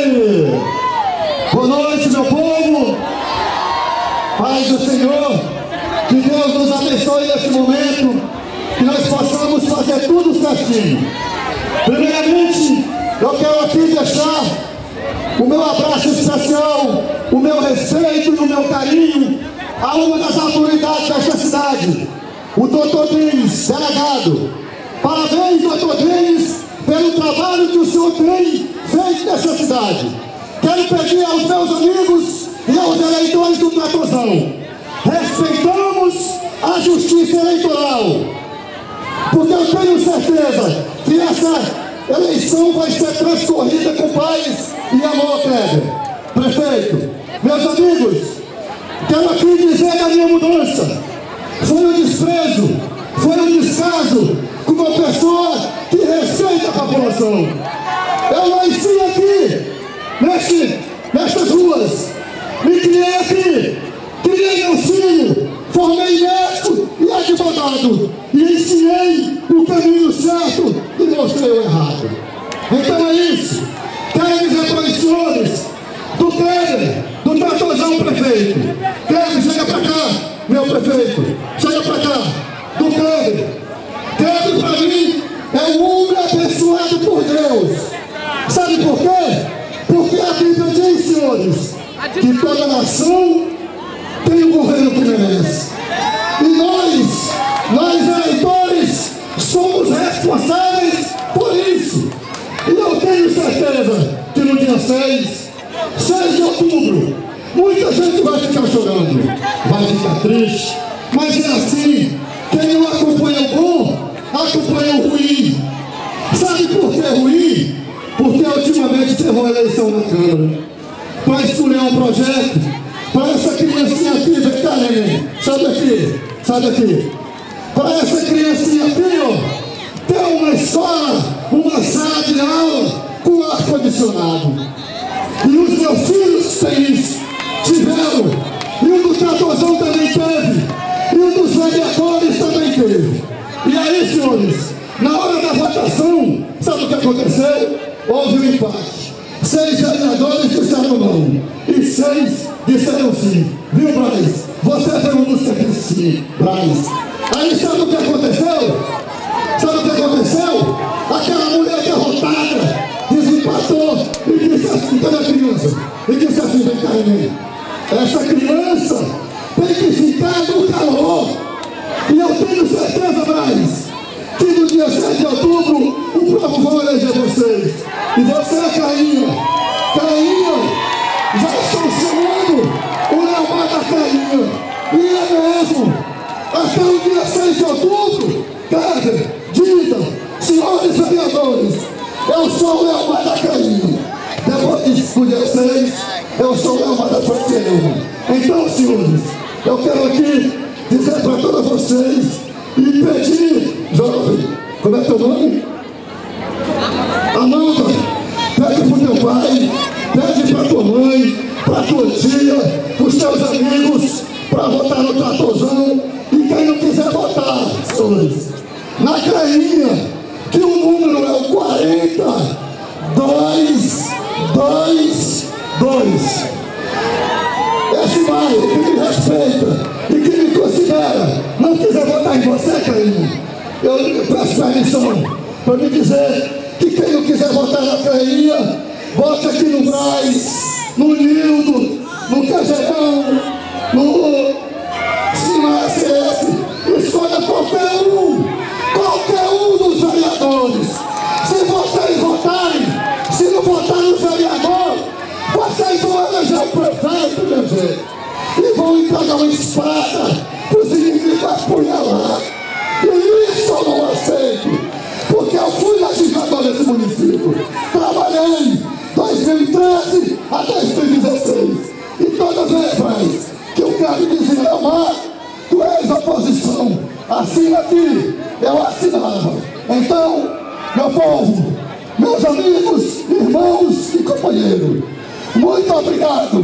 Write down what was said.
aí! Boa noite, meu povo! Paz do Senhor, que Deus nos abençoe nesse momento, que nós possamos fazer tudo certinho. Primeiramente, eu quero aqui deixar o meu abraço especial, o meu respeito e o meu carinho a uma das autoridades desta cidade, o Dr. Denis, delegado. Parabéns, Dr. Denis, pelo trabalho que o senhor tem feito nessa cidade. Quero pedir aos meus amigos e aos eleitores do Tratorzão: respeitamos a justiça eleitoral, porque eu tenho certeza que essa eleição vai ser transcorrida com paz e amor, Kleber. Prefeito, meus amigos, quero aqui dizer da minha mudança. Foi um desprezo, foi um descaso com uma pessoa que respeita a população. Eu nasci aqui, nestas ruas, me criei aqui, criei meu filho, formei médico e advogado, e ensinei o caminho certo e mostrei o errado. Então é isso. Quero dizer para os senhores do Kleber, do Tratorzão, prefeito. Kleber, chega para cá, meu prefeito, chega para cá, do Kleber. Kleber, para mim, é um homem abençoado por Deus. Sabe por quê? Porque a Bíblia diz, senhores, que toda nação tem um governo que merece. E nós eleitores, somos responsáveis por isso. E eu tenho certeza que no dia 6 de outubro, muita gente vai ficar chorando, vai ficar triste, mas é assim. Quem não acompanha o bom, acompanha o ruim. Sabe por que é ruim? Porque ultimamente teve uma eleição na Câmara para escolher um projeto para essa criancinha aqui, vem cá, neném, sai daqui. Para essa criancinha aqui, ó, ter uma escola, uma sala de aula com ar-condicionado. E os meus filhos têm isso, tiveram. E o do Tratorzão também teve. E o dos vereadores também teve. E aí, senhores, na hora da votação, sabe o que aconteceu? Houve um empate. 6 vereadores disseram não e 6 disseram sim. Viu, Braz? Você foi um dos que disse sim, Braz. Aí sabe o que aconteceu? Aquela mulher derrotada desempatou e disse assim: cadê a criança? E disse assim: vem cá, neném, essa criança tem que ficar no calor. E eu tenho certeza, Braz, que no dia 7 de outubro o povo vai eleger vocês. E você, Cainha, já estão chamando o Leomar da Cainha. E é mesmo, até o dia 6 de outubro, Kleber, diga, senhores vereadores, eu sou o Leomar da Cainha. Depois do dia 6, eu sou o Leomar da Cainha. Então, senhores, eu quero aqui dizer para todos vocês e pedir, jovem, como é teu nome? Amanda, pede para o teu pai, pede para tua mãe, para tua tia, para os teus amigos, para votar no Tratorzão. E quem não quiser votar, senhores, na Cainha, que o número é o 40222. Esse bairro que me respeita e que me considera, não quiser votar em você, Cainha, eu peço permissão para me dizer que quem não quiser votar na Cainha, vote aqui no Braz, no Nildo, no Cajerão, no CIMACS, escolha qualquer um dos vereadores. Se vocês votarem, se não votarem no vereador, vocês vão eleger o prefeito, meu gente, e vão entregar uma espada para os inimigos apunhalar. E isso eu não aceito, porque eu fui legislador desse município, trabalhei 2013 a 2016, e toda vez que eu quero dizer, Leomar, tu és oposição, assina aqui, eu assinava. Então, meu povo, meus amigos, irmãos e companheiros, muito obrigado